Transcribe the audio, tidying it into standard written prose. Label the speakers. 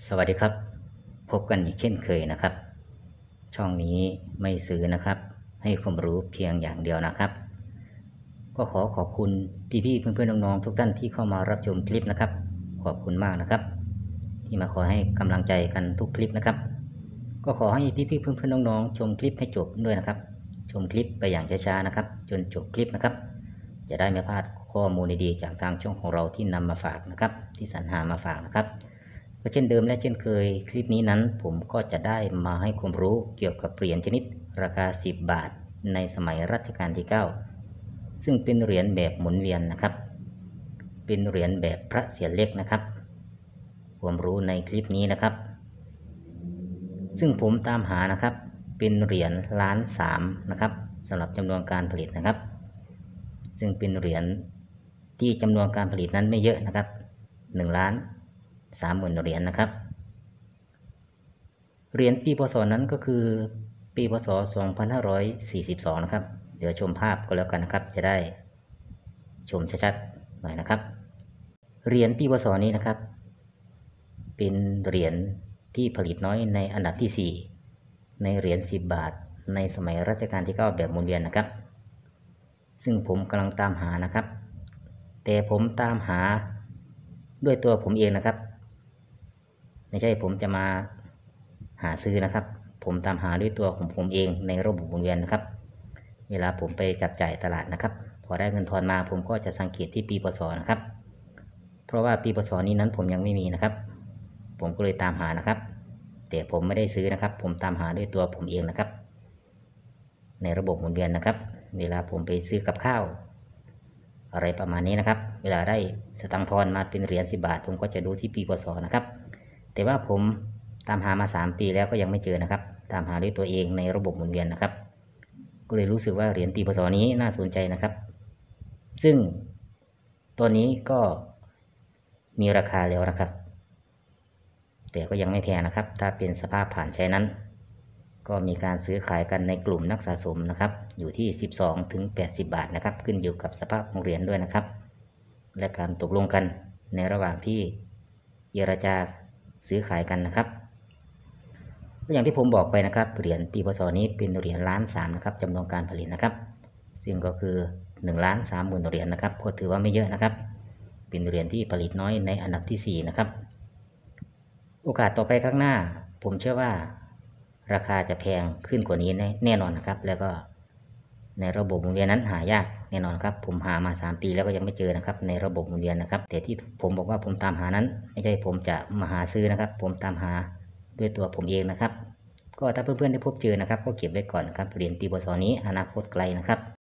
Speaker 1: สวัสดีครับพบกันอีกเช่นเคยนะครับช่องนี้ไม่ซื้อนะครับให้ความรู้เพียงอย่างเดียวนะครับก็ขอขอบคุณพี่ๆเพื่อนๆน้องๆทุกท่านที่เข้ามารับชมคลิปนะครับขอบคุณมากนะครับที่มาขอให้กำลังใจกันทุกคลิปนะครับก็ขอให้พี่ๆเพื่อนๆน้องๆชมคลิปให้จบด้วยนะครับชมคลิปไปอย่างช้าๆนะครับจนจบคลิปนะครับจะได้ไม่พลาดข้อมูลดีๆจากทางช่องของเราที่นำมาฝากนะครับที่สรรหามาฝากนะครับก็เช่นเดิมและเช่นเคยคลิปนี้นั้นผมก็จะได้มาให้ความรู้เกี่ยวกับเหรียญชนิดราคา10 บาทในสมัยรัชกาลที่ 9ซึ่งเป็นเหรียญแบบหมุนเวียนนะครับเป็นเหรียญแบบพระเศียรเล็กนะครับความรู้ในคลิปนี้นะครับซึ่งผมตามหานะครับเป็นเหรียญ1,300,000นะครับสำหรับจำนวนการผลิตนะครับซึ่งเป็นเหรียญที่จำนวนการผลิตนั้นไม่เยอะนะครับ1,30,000 เหรียญนะครับเหรียญปีพศนั้นก็คือปีพศ2542นะครับเดี๋ยวชมภาพก็แล้วกันนะครับจะได้ชมชัดๆหน่อยนะครับเหรียญปีพศนี้นะครับเป็นเหรียญที่ผลิตน้อยในอันดับที่4ในเหรียญ10 บาทในสมัยรัชกาลที่ 9แบบหมุนเวียนนะครับซึ่งผมกำลังตามหานะครับแต่ผมตามหาด้วยตัวผมเองนะครับไม่ใช่ผมจะมาหาซื้อนะครับผมตามหาด้วยตัวของผมเองในระบบหมุนเวียนนะครับเวลาผมไปจับจ่ายตลาดนะครับพอได้เงินทอนมาผมก็จะสังเกตที่ปีพศนะครับเพราะว่าปีพศนี้นั้นผมยังไม่มีนะครับผมก็เลยตามหานะครับแต่ผมไม่ได้ซื้อนะครับผมตามหาด้วยตัวผมเองนะครับในระบบหมุนเวียนนะครับเวลาผมไปซื้อกับข้าวอะไรประมาณนี้นะครับเวลาได้สตางค์ทอนมาเป็นเหรียญ10 บาทผมก็จะดูที่ปีพศนะครับแต่ว่าผมตามหามา3 ปีแล้วก็ยังไม่เจอนะครับตามหาด้วยตัวเองในระบบหมุนเวียนนะครับก็เลยรู้สึกว่าเหรียญปีพศนี้น่าสนใจนะครับซึ่งตัวนี้ก็มีราคาแล้วนะครับแต่ก็ยังไม่แพงนะครับถ้าเป็นสภาพผ่านใช้นั้นก็มีการซื้อขายกันในกลุ่มนักสะสมนะครับอยู่ที่12 ถึง 80 บาทนะครับขึ้นอยู่กับสภาพของเหรียญด้วยนะครับและการตกลงกันในระหว่างที่เจรจาซื้อขายกันนะครับอย่างที่ผมบอกไปนะครับเหรียญปีพศนี้เป็นเหรียญ1,300,000นะครับจำนวนการผลิตนะครับซึ่งก็คือ1,30,000 เหรียญนะครับก็ถือว่าไม่เยอะนะครับเป็นเหรียญที่ผลิตน้อยในอันดับที่4นะครับโอกาสต่อไปข้างหน้าผมเชื่อว่าราคาจะแพงขึ้นกว่านี้แน่นอนนะครับแล้วก็ในระบบหมุนเวียนนั้นหายากแน่นอนครับผมหามา3 ปีแล้วก็ยังไม่เจอนะครับในระบบหมุนเวียนนะครับแต่ที่ผมบอกว่าผมตามหานั้นไม่ใช่ผมจะมาหาซื้อนะครับผมตามหาด้วยตัวผมเองนะครับก็ถ้าเพื่อนๆได้พบเจอนะครับก็เก็บไว้ก่อนนะครับเหรียญปีพศนี้อนาคตไกลนะครับ